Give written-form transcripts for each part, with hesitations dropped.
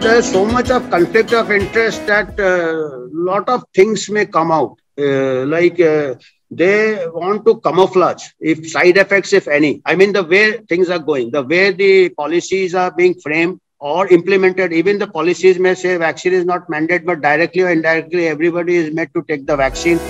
so much of conflict of interest that lot of things may come out. They want to camouflage if side effects, if any. I mean, the way things are going, the way the policies are being framed or implemented, even the policies may say vaccine is not mandated, but directly or indirectly, everybody is made to take the vaccine.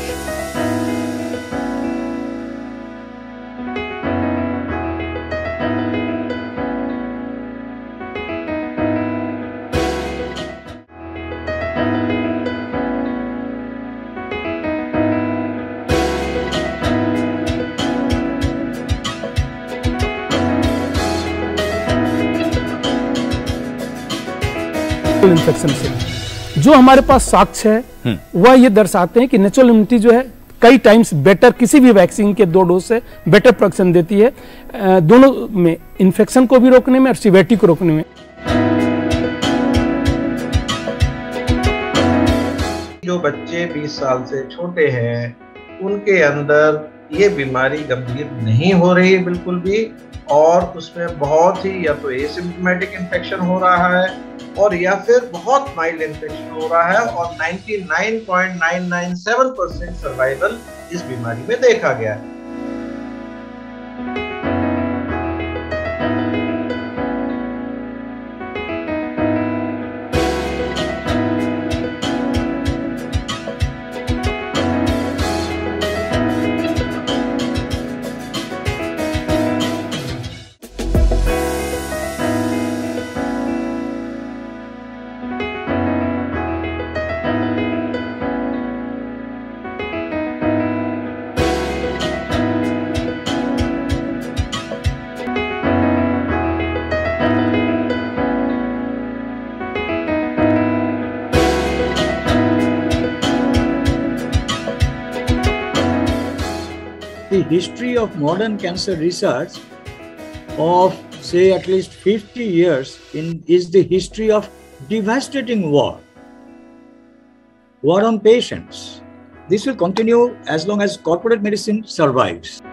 Infection से जो हमारे पास साक्ष्य है वह ये दर्शाते हैं कि नेचुरल इम्यूनिटी जो है कई टाइम्स बेटर किसी भी वैक्सीन के 2 डोज से बेटर प्रोटेक्शन देती है, दोनों में, इन्फेक्शन को भी रोकने में और सीवियरिटी को रोकने में। जो बच्चे 20 साल से छोटे हैं उनके अंदर ये बीमारी गंभीर नहीं हो रही है बिल्कुल भी, और उसमें बहुत ही या तो एसिम्प्टोमेटिक इन्फेक्शन हो रहा है और या फिर बहुत माइल्ड इन्फेक्शन हो रहा है, और 99.997% सर्वाइवल इस बीमारी में देखा गया है। The history of modern cancer research of say at least 50 years is the history of devastating war on patients. This will continue as long as corporate medicine survives.